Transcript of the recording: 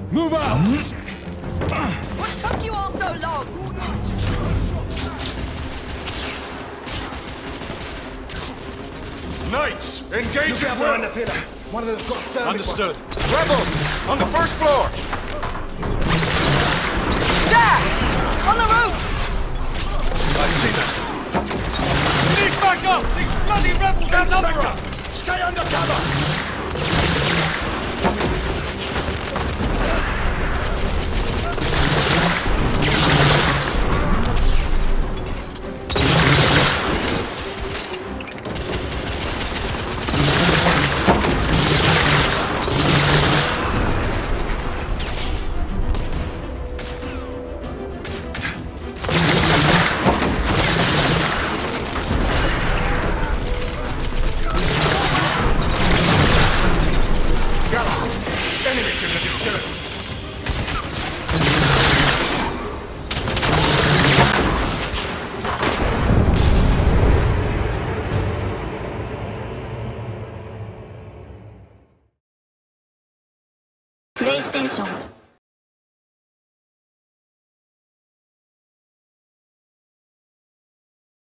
Move out! What took you all so long? Knights, engage at behind the will! pillar. One of them's got thermite. Understood. Rebels, on the first floor! There! On the roof! I see them. Need back up! These bloody rebels outnumber us! Stay under cover! Enemies in the distillery! PlayStation